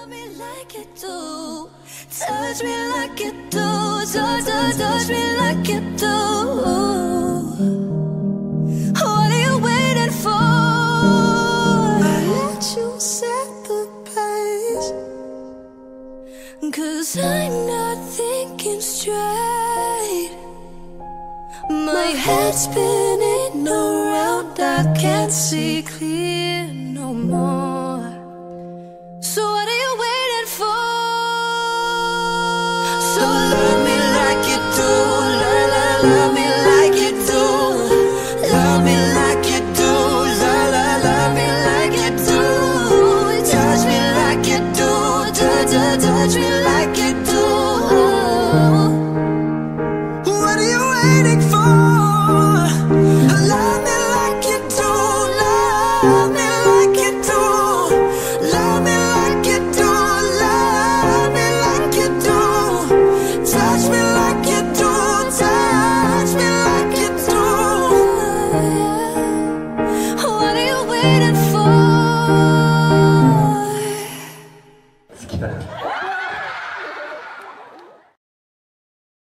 Love me like you do. Touch me like you do. Touch me like you do. What are you waiting for? Let you set the pace. 'Cause I'm not thinking straight. My head's spinning around, I can't see clear no more. So what are you waiting for? So love me like you do, love me like you do. Love me like you do, love me like you do. Touch me like you do, touch me like you do. What are you waiting for? Love me like you do, love me like you do. Love me like you do, love me like you do. Touch me like you do, touch me like you do. What are you waiting for?